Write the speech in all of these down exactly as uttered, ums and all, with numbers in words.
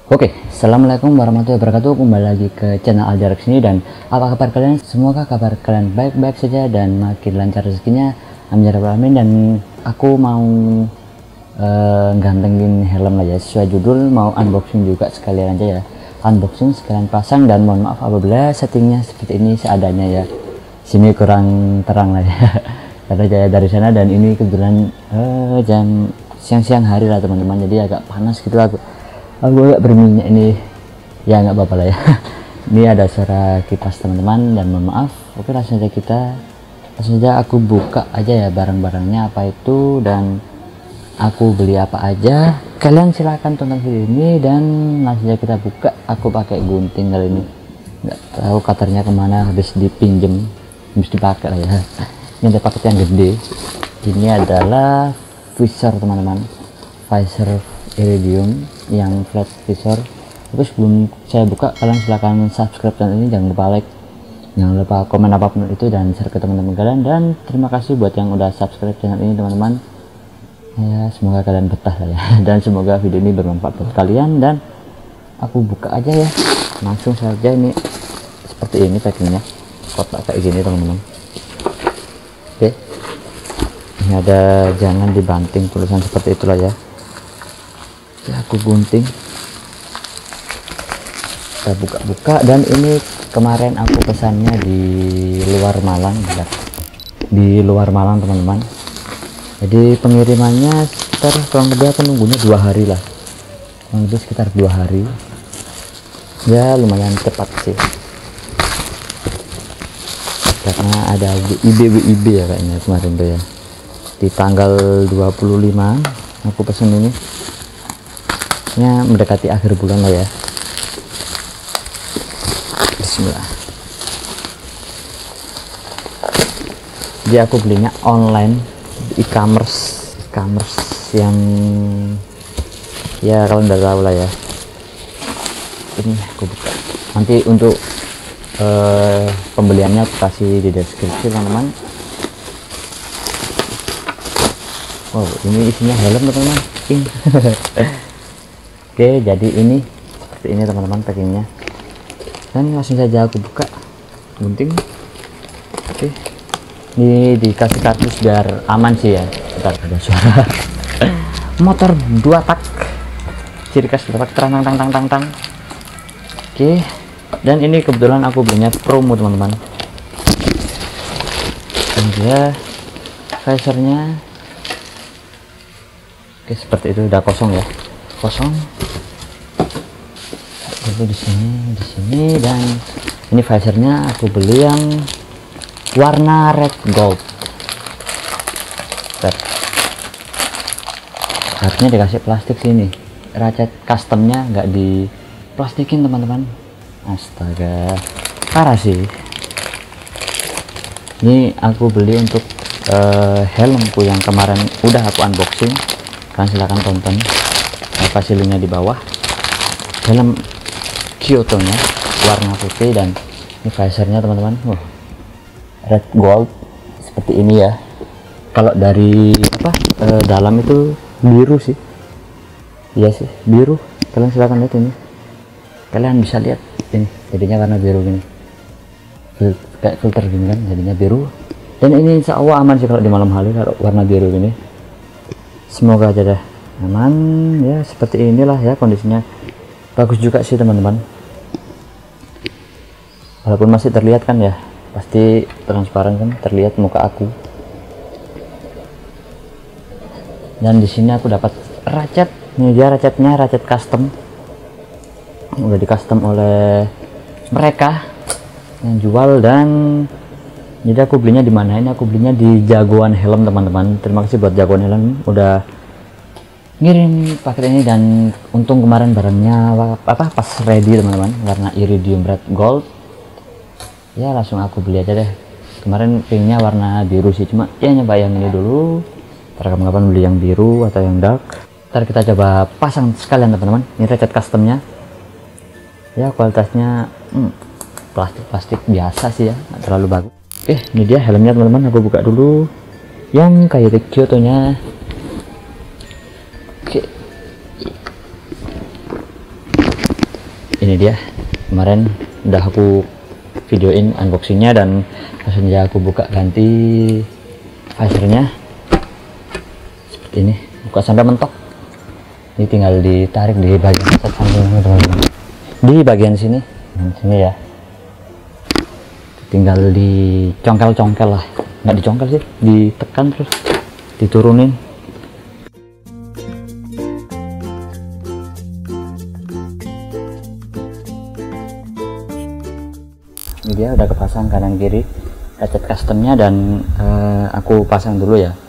Oke, assalamualaikum warahmatullahi wabarakatuh. Kembali lagi ke channel Aljarak sini, dan apa kabar kalian? Semoga kabar kalian baik-baik saja dan makin lancar rezekinya. Amin ya rabbal alamin. Dan aku mau uh, gantengin helm aja sesuai judul, mau unboxing juga sekalian aja ya. Unboxing sekalian pasang, dan mohon maaf apabila settingnya seperti ini seadanya ya. Sini kurang terang lah ya. Karena jaya dari sana, dan ini kebetulan uh, jam siang-siang hari lah teman-teman. Jadi agak panas gitu aku. Aku agak berminyak ini, ya nggak apa-apa lah ya. Ini ada suara kipas teman-teman, dan mohon maaf. Oke, langsung saja kita langsung saja aku buka aja ya barang-barangnya apa itu, dan aku beli apa aja. Kalian silahkan tonton video ini, dan langsung saja kita buka. Aku pakai gunting kali ini, nggak tahu katernya kemana, habis dipinjem, habis dipakai lah ya. Ini ada paket yang gede. Ini adalah visor teman-teman, visor iridium yang flat visor. Tapi sebelum saya buka, kalian silahkan subscribe channel ini, jangan lupa like, jangan lupa komen apapun itu, dan share ke teman-teman kalian. Dan terima kasih buat yang udah subscribe channel ini teman-teman ya, semoga kalian betah lah ya. Dan semoga video ini bermanfaat buat kalian. Dan aku buka aja ya, langsung saja. Ini seperti ini packingnya, kotak kayak gini teman-teman. Oke, ini ada jangan dibanting, tulisan seperti itulah ya. Aku gunting, kita buka-buka. Dan ini kemarin aku pesannya di luar Malang ya. Di luar Malang teman-teman. Jadi pengirimannya sekitar kurang lebih aku nunggunya dua hari lah, kurang lebih sekitar dua hari ya, lumayan cepat sih, karena ada W I B W I B ya kayaknya kemarin tuh ya. Di tanggal dua puluh lima aku pesan ini, nya mendekati akhir bulan lah ya. Bismillah. Jadi aku belinya online, e-commerce, e-commerce yang ya kalau udah tahu lah ya. Ini aku buka. Nanti untuk uh, pembeliannya aku kasih di deskripsi teman-teman. Wow, ini isinya helm teman-teman. Oke, jadi ini seperti ini teman-teman packingnya, dan langsung saja aku buka gunting. Oke, ini dikasih kardus biar aman sih ya. Bentar, ada suara motor dua tak, ciri khas dua tak, terang tang tang tang tang. Oke, dan ini kebetulan aku belinya promo teman-teman. Dan dia visornya oke seperti itu, udah kosong ya, kosong. Di sini, di sini, dan ini visornya aku beli yang warna red gold. Harusnya dikasih plastik sini, ratchet customnya nggak di plastikin teman-teman. Astaga, parah sih. Ini aku beli untuk uh, helmku yang kemarin udah aku unboxing. Kalian silahkan tonton, apa linknya di bawah. Helm Kyoto nya warna putih, dan ini visornya teman-teman, wah, red gold seperti ini ya. Kalau dari apa e, dalam itu biru sih, iya sih biru. Kalian silahkan lihat ini, kalian bisa lihat ini jadinya warna biru gini, Fil kayak filter gini kan, jadinya biru. Dan ini insya Allah aman sih kalau di malam hari kalau warna biru gini. Semoga aja deh aman ya. Seperti inilah ya kondisinya, bagus juga sih teman-teman. Walaupun masih terlihat kan ya, pasti transparan kan, terlihat muka aku. Dan di sini aku dapat ratchet. Ini dia ratchetnya, ratchet custom, udah di custom oleh mereka yang jual. Dan jadi aku belinya di mana ini? Aku belinya di Jagoan Helm teman-teman. Terima kasih buat Jagoan Helm udah ngirim paket ini, dan untung kemarin barangnya apa pas ready teman-teman, warna iridium red gold ya. Langsung aku beli aja deh. Kemarin pinknya warna biru sih, cuma ya nyoba yang ini dulu. Kapan-kapan beli yang biru atau yang dark. Ntar kita coba pasang sekalian teman-teman. Ini ratchet customnya ya, kualitasnya hmm, plastik-plastik biasa sih ya, nggak terlalu bagus. Oke, ini dia helmnya teman-teman. Aku buka dulu yang kayak Kyoto nya. Oke, Ini dia, kemarin udah aku videoin unboxingnya dan langsung aja aku buka ganti visornya seperti ini, buka sampai mentok. Ini tinggal ditarik di bagian samping teman-teman, di bagian sini, nah, sini ya, tinggal dicongkel-congkel lah, nggak dicongkel sih, ditekan terus diturunin. Ini dia udah kepasang kanan kiri cat customnya dan uh, aku pasang dulu ya.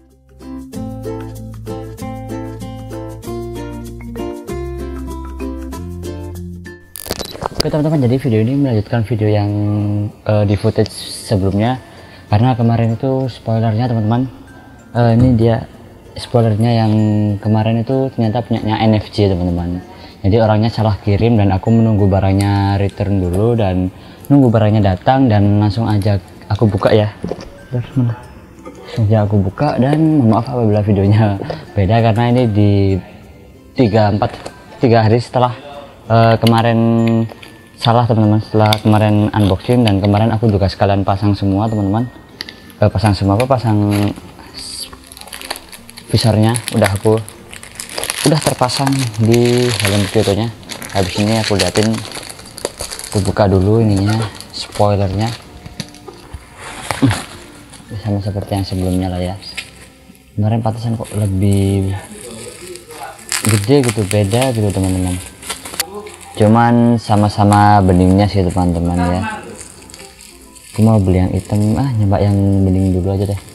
Oke teman-teman, jadi video ini melanjutkan video yang uh, di footage sebelumnya, karena kemarin itu spoilernya teman-teman, uh, ini dia spoilernya yang kemarin itu ternyata punyanya N F J teman-teman. Jadi orangnya salah kirim dan aku menunggu barangnya return dulu dan nunggu barangnya datang dan langsung aja aku buka ya. Langsung aja aku buka dan mohon maaf apabila videonya beda karena ini di tiga empat tiga hari setelah uh, kemarin salah teman-teman, setelah kemarin unboxing dan kemarin aku juga sekalian pasang semua teman-teman. Uh, pasang semua apa pasang visornya udah aku udah terpasang di helm Kyoto-nya. Habis ini aku liatin, aku buka dulu ininya, spoilernya, sama seperti yang sebelumnya lah ya. Kemarin pantasan kok lebih gede gitu, beda gitu teman-teman, cuman sama-sama beningnya sih teman-teman ya. Aku mau beli yang hitam, ah nyoba yang bening dulu aja deh.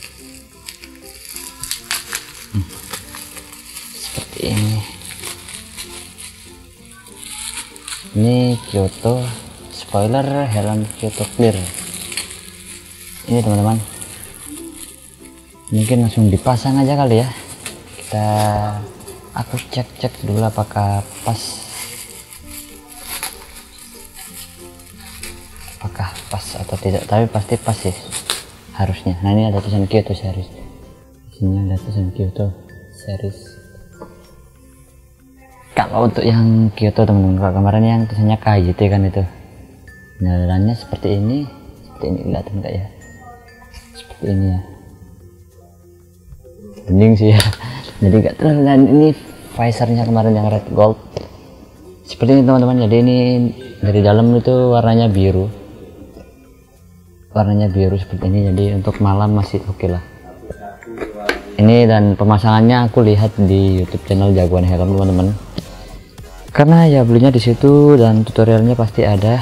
hmm. Seperti ini. Ini Kyoto spoiler helm Kyoto clear ini teman-teman. Mungkin langsung dipasang aja kali ya, kita aku cek-cek dulu apakah pas apakah pas atau tidak, tapi pasti pas sih harusnya. Nah ini ada tulisan Kyoto series, sini ada tulisan Kyoto series. Kalau untuk yang Kyoto teman-teman, kalau kemarin yang tulisannya K J T kan itu penyalurannya seperti ini, seperti ini, kelihatan enggak ya, seperti ini ya, bening sih ya, jadi enggak terlalu. Dan ini visornya kemarin yang red gold seperti ini teman-teman. Jadi ini dari dalam itu warnanya biru, warnanya biru seperti ini, jadi untuk malam masih oke okay lah ini. Dan pemasangannya aku lihat di YouTube channel Jagoan Helm teman-teman, karena ya belinya di situ dan tutorialnya pasti ada.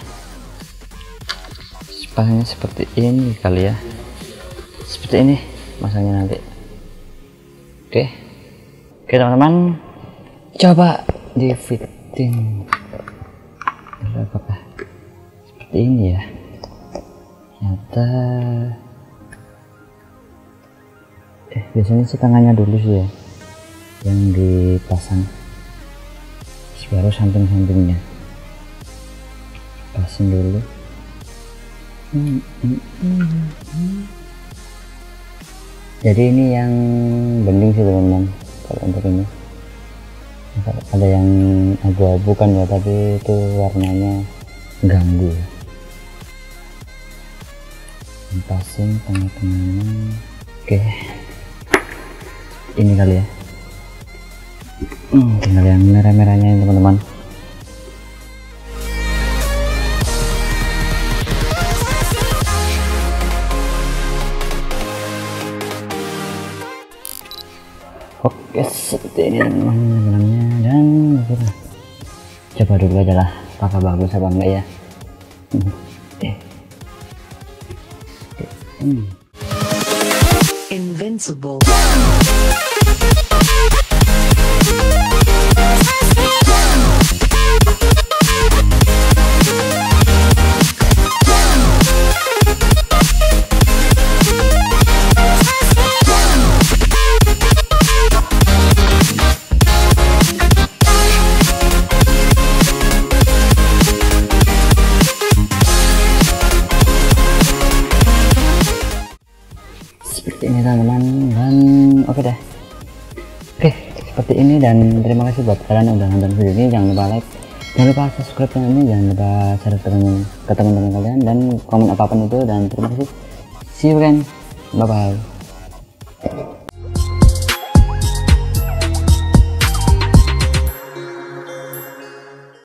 Pasangnya seperti ini kali ya, seperti ini masangnya nanti. Oke oke teman-teman, coba di fitting apakah seperti ini ya. Ternyata eh biasanya sih tangannya dulu sih ya yang dipasang, baru samping-sampingnya pasang dulu. hmm, hmm, hmm, hmm. Jadi ini yang bening sih teman-teman. Kalau untuk ini ada yang abu-abu kan ya, tapi itu warnanya ganggu ya. Passing tengah-tengahnya oke, ini kali ya. Hmm, tinggal yang merah-merahnya ini teman-teman. Oke seperti ini teman-teman, dan kita coba dulu aja lah apakah bagus apa enggak ya. eh. Hmm. Invincible. Seperti ini teman-teman, dan oke deh. Oke seperti ini, dan terima kasih buat kalian yang udah nonton video ini. Jangan lupa like, Jangan lupa subscribe channel ini, jangan lupa share ke teman-teman kalian dan komen apapun itu, dan terima kasih. See you again, bye bye.